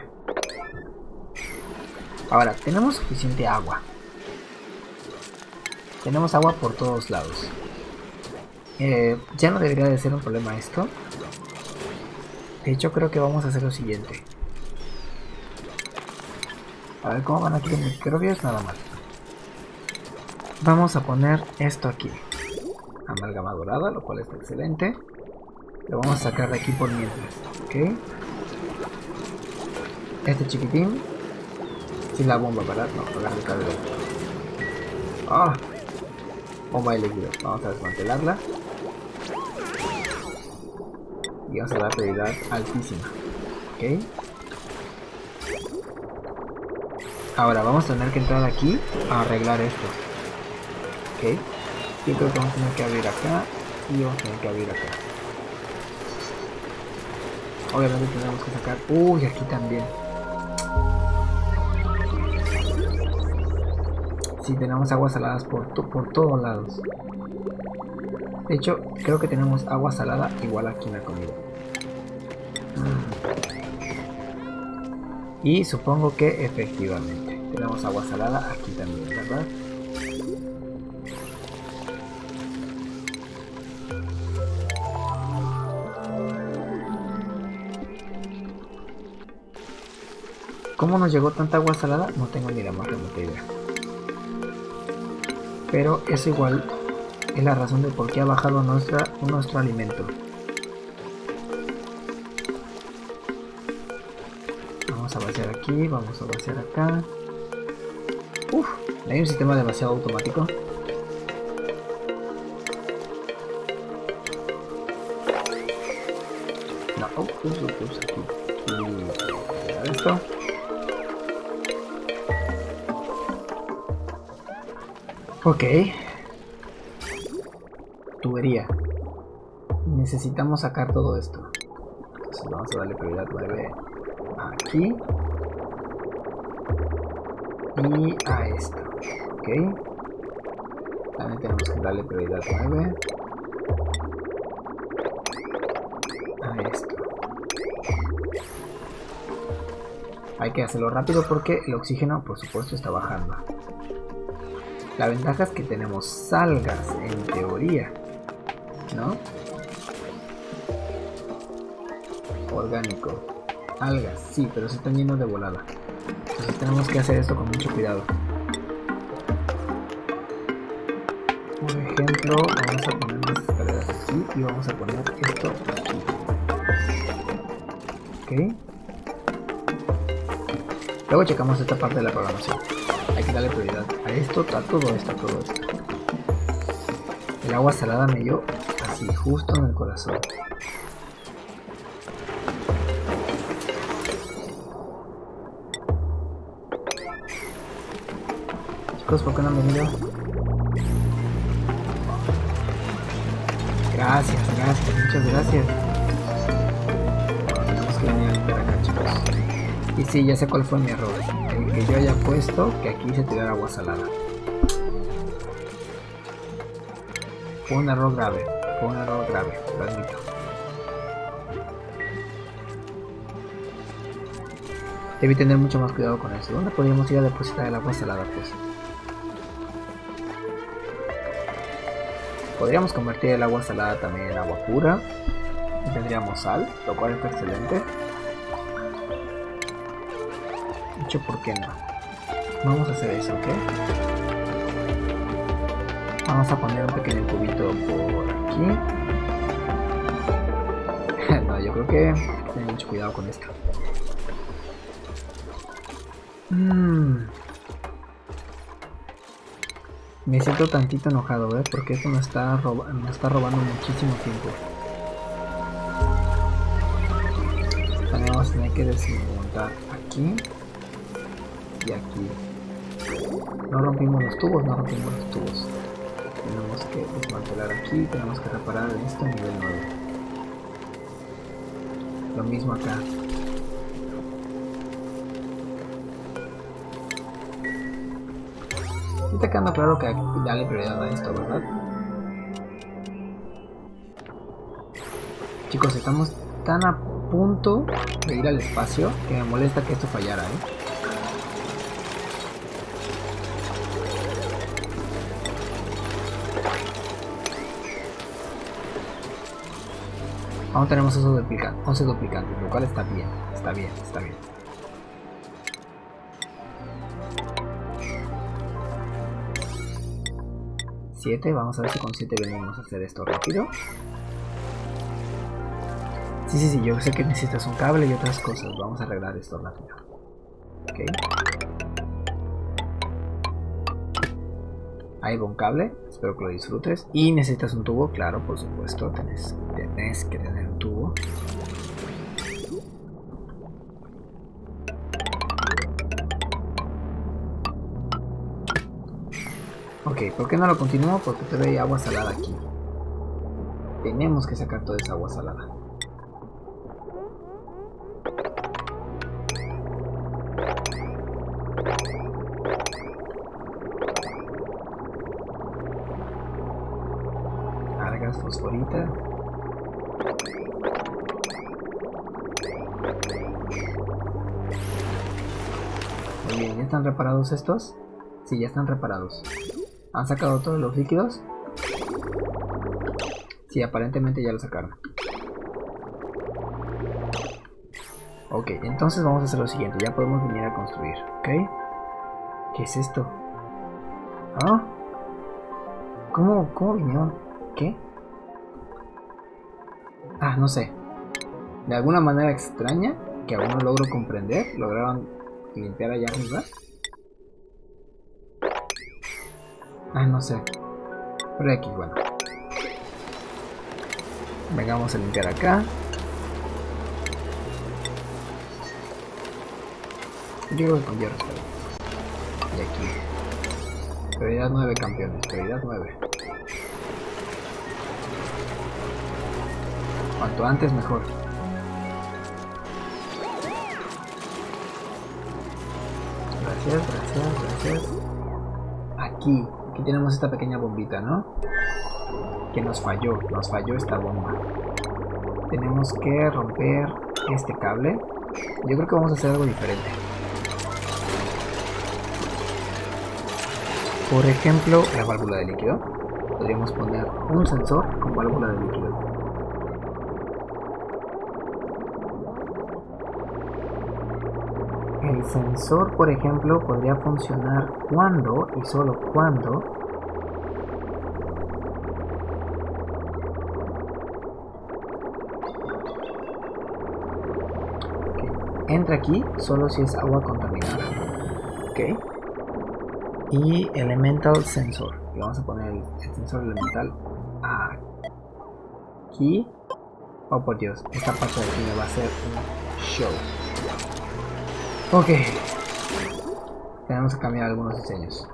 Ahora, tenemos suficiente agua. Tenemos agua por todos lados. Eh, ya no debería de ser un problema esto. De hecho, creo que vamos a hacer lo siguiente. A ver cómo van aquí los microbios, nada mal. Vamos a poner esto aquí. Amalgama dorada, lo cual está excelente. Lo vamos a sacar de aquí por mientras. Ok. Este chiquitín. Sin la bomba, ¿verdad? No, agarra el cable. Ah. Bomba de líquido. Vamos a desmantelarla. Y vamos a dar prioridad altísima. Ok. Ahora vamos a tener que entrar aquí a arreglar esto. Ok. Yo creo que vamos a tener que abrir acá. Y vamos a tener que abrir acá. Obviamente tenemos que sacar... Uy, aquí también. Sí, tenemos aguas saladas por, to por todos lados. De hecho, creo que tenemos agua salada igual aquí en la comida. Mm. Y supongo que efectivamente tenemos agua salada aquí también, ¿verdad? ¿Cómo nos llegó tanta agua salada? No tengo ni la más remota idea. Pero eso igual es la razón de por qué ha bajado nuestra, nuestro alimento. Vamos a vaciar aquí, vamos a vaciar acá. Uf, hay un sistema demasiado automático. No, oh, ups, ups, ups, aquí. Y esto. Ok. Tubería. Necesitamos sacar todo esto. Entonces vamos a darle prioridad nueve aquí. Y a esto. Ok. También tenemos que darle prioridad nueve a esto. Hay que hacerlo rápido porque el oxígeno, por supuesto, está bajando. La ventaja es que tenemos algas, en teoría, ¿no? Orgánico. Algas, sí, pero se están llenos de volada. Entonces tenemos que hacer esto con mucho cuidado. Por ejemplo, vamos a poner las escaleras aquí y vamos a poner esto aquí. Ok. Luego checamos esta parte de la programación. Hay que darle prioridad a esto, a todo esto, a todo esto. El agua salada me dio así, justo en el corazón. Chicos, ¿por qué no han venido? Gracias, gracias, muchas gracias. Tenemos que venir a limpiar acá, chicos. Y sí, ya sé cuál fue mi error. El que yo haya puesto que aquí se tirara agua salada. Fue un error grave. Fue un error grave, lo admito. Debí tener mucho más cuidado con eso. ¿Dónde podríamos ir a depositar el agua salada, pues? Podríamos convertir el agua salada también en agua pura. Y tendríamos sal, lo cual está excelente. Dicho, ¿por qué no? Vamos a hacer eso, ¿ok? Vamos a poner un pequeño cubito por aquí. No, yo creo que tengo mucho cuidado con esto. Mm. Me siento tantito enojado, ¿eh? Porque esto me está, roba me está robando muchísimo tiempo. También vamos a tener que desmontar aquí y aquí. No rompimos los tubos, no rompimos los tubos. Tenemos que desmantelar aquí, tenemos que reparar esto a nivel nueve. Lo mismo acá. Está quedando claro que hay que darle prioridad a esto, ¿verdad? Chicos, estamos tan a punto de ir al espacio que me molesta que esto fallara, ¿eh? Aún tenemos esos duplicantes, once duplicantes, lo cual está bien, está bien, está bien. siete, vamos a ver si con siete venimos a hacer esto rápido. Sí, sí, sí, yo sé que necesitas un cable y otras cosas, vamos a arreglar esto rápido. Ok. Ahí va un cable, espero que lo disfrutes. Y necesitas un tubo, claro, por supuesto, tenés, tenés que tener un tubo. Ok, ¿por qué no lo continúo? Porque todavía hay agua salada aquí. Tenemos que sacar toda esa agua salada. Cargas fosforita. Muy bien, ¿ya están reparados estos? Sí, ya están reparados. ¿Han sacado todos los líquidos? Sí, aparentemente ya lo sacaron. Ok, entonces vamos a hacer lo siguiente. Ya podemos venir a construir, ¿ok? ¿Qué es esto? ¿Ah? ¿Cómo, cómo vinieron? ¿Qué? Ah, no sé. De alguna manera extraña, que aún no logro comprender, lograron limpiar allá arriba. Ah, no sé. Pero aquí, bueno. Vengamos a limpiar acá. Yo creo que con hierro está bien. Y aquí. Prioridad nueve, campeones. Prioridad nueve. Cuanto antes mejor. Gracias, gracias, gracias. Aquí. Aquí tenemos esta pequeña bombita, ¿no? Que nos falló, nos falló esta bomba. Tenemos que romper este cable. Yo creo que vamos a hacer algo diferente. Por ejemplo, la válvula de líquido. Podríamos poner un sensor con válvula de líquido. El sensor, por ejemplo, podría funcionar cuando y solo cuando okay. Entra aquí solo si es agua contaminada. Ok. Y elemental sensor. Y vamos a poner el, el sensor elemental aquí. Oh, por Dios, esta parte de aquí me va a hacer un show. Ok, tenemos que cambiar algunos diseños.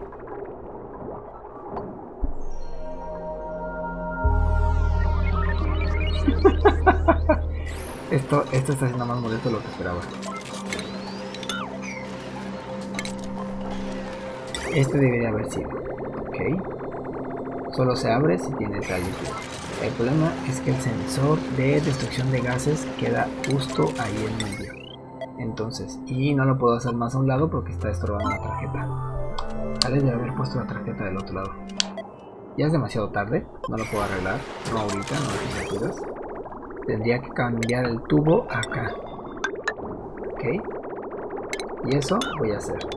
esto, esto está siendo más molesto de lo que esperaba. Este debería haber sido. Ok. Solo se abre si tiene tal líquido. El problema es que el sensor de destrucción de gases queda justo ahí en medio. Entonces, y no lo puedo hacer más a un lado porque está estorbando la tarjeta. Tal vez debe haber puesto la tarjeta del otro lado. Ya es demasiado tarde, no lo puedo arreglar. No ahorita, no a estas alturas. Tendría que cambiar el tubo acá. Ok. Y eso voy a hacer.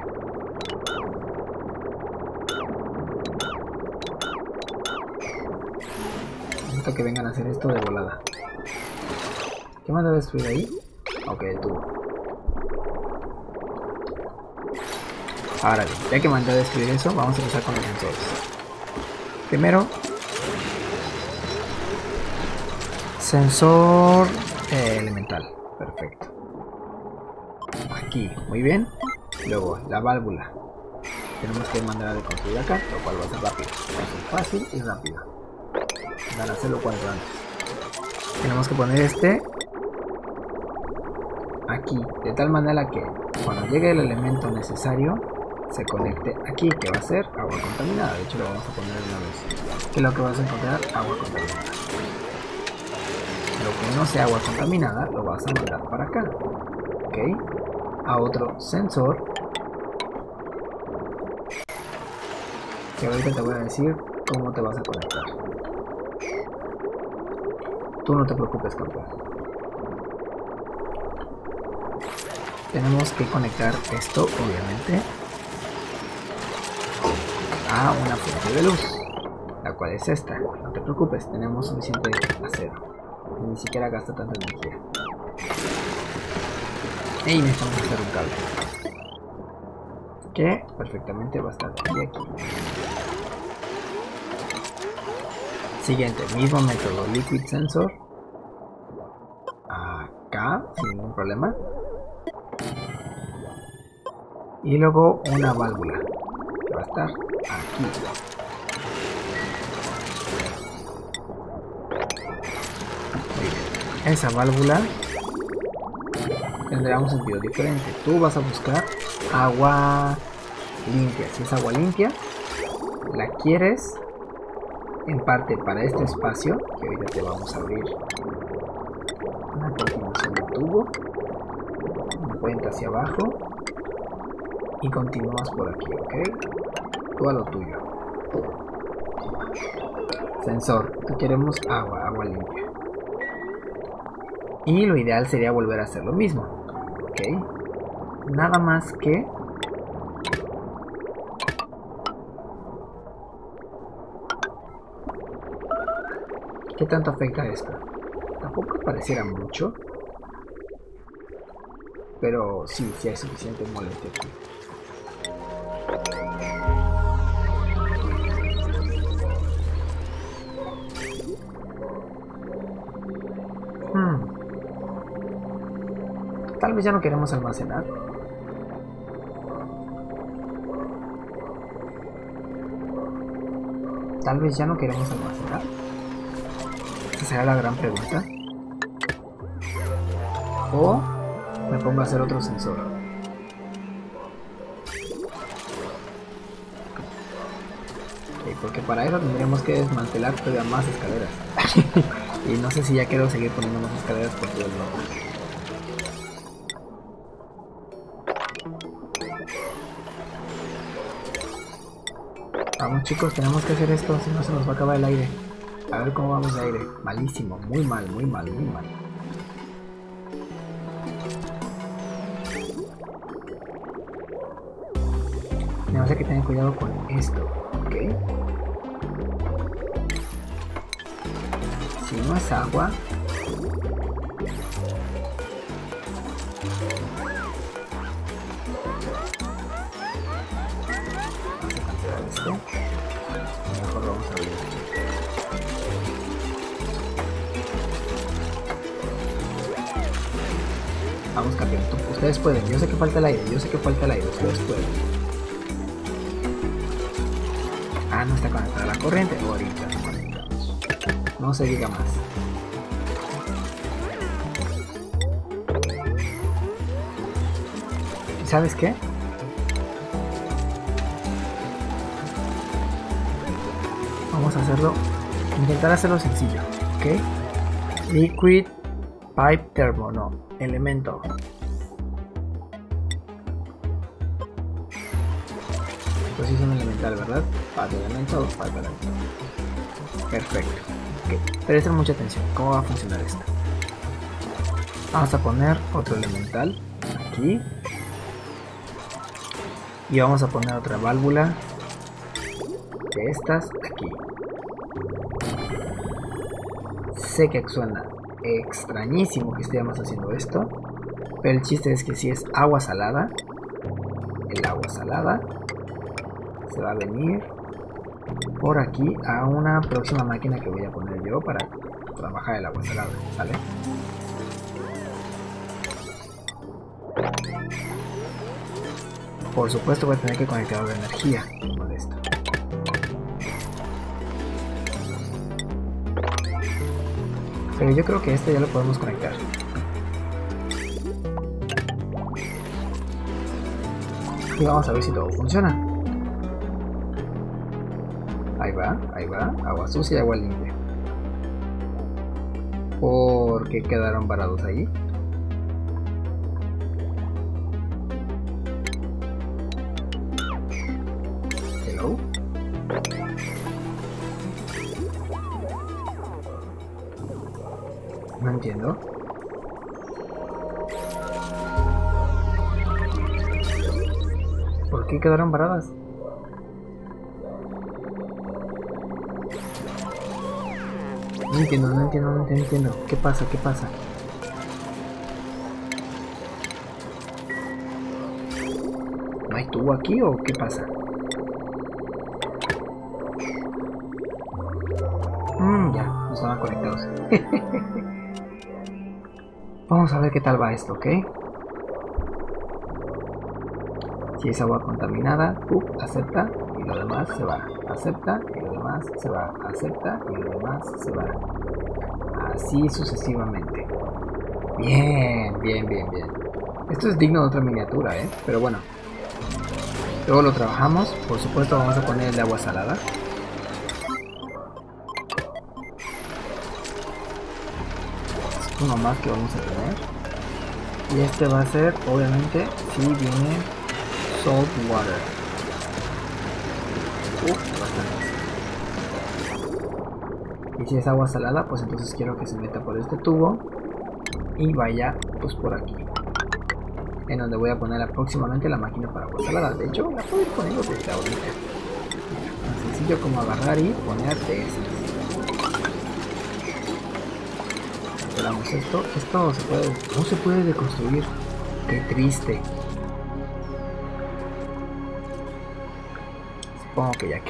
Necesito que vengan a hacer esto de volada. ¿Qué más debe destruir ahí? Ok, el tubo. Ahora bien, ya que mandé a destruir eso, vamos a empezar con los sensores. Primero, sensor eh, elemental. Perfecto. Aquí, muy bien. Luego, la válvula. Tenemos que mandar a construir acá, lo cual va a ser rápido. Va a ser fácil y rápido. Van a hacerlo cuanto antes. Tenemos que poner este aquí, de tal manera que cuando llegue el elemento necesario se conecte aquí, que va a ser agua contaminada. De hecho, lo vamos a poner una vez. Que es lo que vas a encontrar, agua contaminada. Lo que no sea agua contaminada lo vas a mandar para acá, ok, a otro sensor, que ahorita te voy a decir cómo te vas a conectar. Tú no te preocupes, campeón. Tenemos que conectar esto, obviamente, a una fuente de luz, la cual es esta. No te preocupes, tenemos suficiente acero. Ni siquiera gasta tanta energía. Y necesitamos hacer un cable que perfectamente va a estar aquí y aquí. Siguiente, mismo método, liquid sensor acá sin ningún problema, y luego una válvula que va a estar aquí. Esa válvula tendrá un sentido diferente. Tú vas a buscar agua limpia. Si es agua limpia, la quieres en parte para este espacio, que ahorita te vamos a abrir una continuación de tubo, un puente hacia abajo y continúas por aquí, ok. Tú a lo tuyo. Sensor, que queremos agua, agua limpia. Y lo ideal sería volver a hacer lo mismo, ok. Nada más que ¿qué tanto afecta esto? Tampoco pareciera mucho, pero sí, sí hay suficiente molestia aquí. Hmm. Tal vez ya no queremos almacenar. Tal vez ya no queremos almacenar. Esa será la gran pregunta. O me pongo a hacer otro sensor. Okay, porque para eso tendríamos que desmantelar todavía más escaleras. Y no sé si ya quiero seguir poniendo más escaleras por todo el lado. Vamos chicos, tenemos que hacer esto, si no se nos va a acabar el aire. A ver cómo vamos de aire. Malísimo, muy mal, muy mal, muy mal. Tenemos que tener cuidado con esto, ¿ok? Si no es agua, este. Mejor lo vamos a abrir aquí. Vamos campeón, ustedes pueden, yo sé que falta el aire, yo sé que falta el aire, ustedes pueden. Ah, no está conectada la corriente, ahorita no conectamos. No se diga más. ¿Y sabes qué? Vamos a hacerlo, intentar hacerlo sencillo, ¿ok? Liquid Pipe Thermo, no, elemento. Pues sí es un elemental, ¿verdad? Pipe elemento, pipe elemento. Perfecto. Okay. Presten mucha atención, ¿cómo va a funcionar esto? Vamos a poner otro elemental aquí. Y vamos a poner otra válvula de estas aquí. Sé que suena extrañísimo que estemos haciendo esto, pero el chiste es que si es agua salada, el agua salada se va a venir por aquí a una próxima máquina que voy a poner yo para trabajar el agua salada, ¿sale? Por supuesto voy a tener que conectar la energía con esto. Pero yo creo que este ya lo podemos conectar. Y vamos a ver si todo funciona. Ahí va, ahí va. Agua sucia y agua limpia. ¿Por qué quedaron varados ahí? Hello. No entiendo. ¿Por qué quedaron varadas? No entiendo, no entiendo, no entiendo. ¿Qué pasa? ¿Qué pasa? ¿No hay tubo aquí o qué pasa? Mmm, ya, no estaban conectados. Vamos a ver qué tal va esto, ¿ok? Si es agua contaminada, uh, acepta y lo demás se va. Acepta y lo demás se va. Acepta y lo demás se va. Así sucesivamente. Bien, bien, bien, bien. Esto es digno de otra miniatura, ¿eh? Pero bueno. Luego lo trabajamos. Por supuesto vamos a ponerle agua salada. Es uno más que vamos a tener. Y este va a ser, obviamente, si viene salt water. Uf, bastante. Y si es agua salada, pues entonces quiero que se meta por este tubo y vaya pues por aquí, en donde voy a poner próximamente la máquina para agua salada. De hecho, la puedo ir poniendo desde ahorita. Tan sencillo como agarrar y poner de esas. Esperamos esto. Esto se puede, no se puede deconstruir. Qué triste. Supongo que ya que.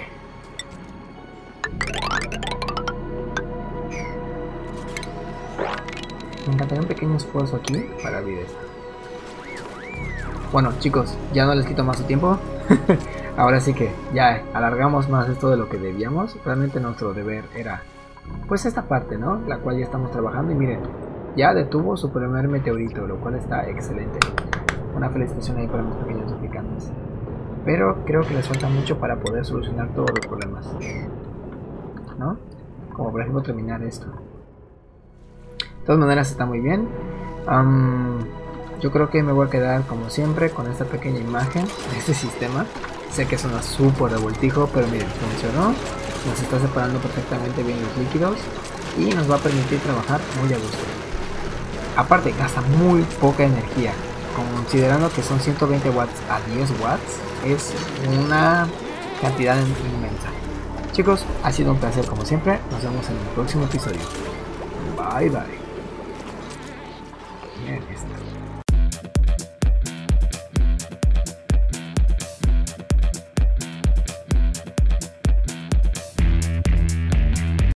Me encantaría un pequeño esfuerzo aquí para abrir esto. Bueno chicos, ya no les quito más su tiempo. Ahora sí que ya alargamos más esto de lo que debíamos. Realmente nuestro deber era pues esta parte, ¿no? La cual ya estamos trabajando y miren, ya detuvo su primer meteorito, lo cual está excelente. Una felicitación ahí para los pequeños duplicantes. Pero creo que les falta mucho para poder solucionar todos los problemas, ¿no? Como por ejemplo terminar esto. De todas maneras está muy bien. Um, yo creo que me voy a quedar como siempre con esta pequeña imagen de este sistema. Sé que suena súper revoltijo, pero miren, funcionó. Nos está separando perfectamente bien los líquidos y nos va a permitir trabajar muy a gusto. Aparte gasta muy poca energía, considerando que son ciento veinte watts a diez watts, es una cantidad inmensa. Chicos, ha sido un placer como siempre, nos vemos en el próximo episodio. Bye bye. Bien, esto.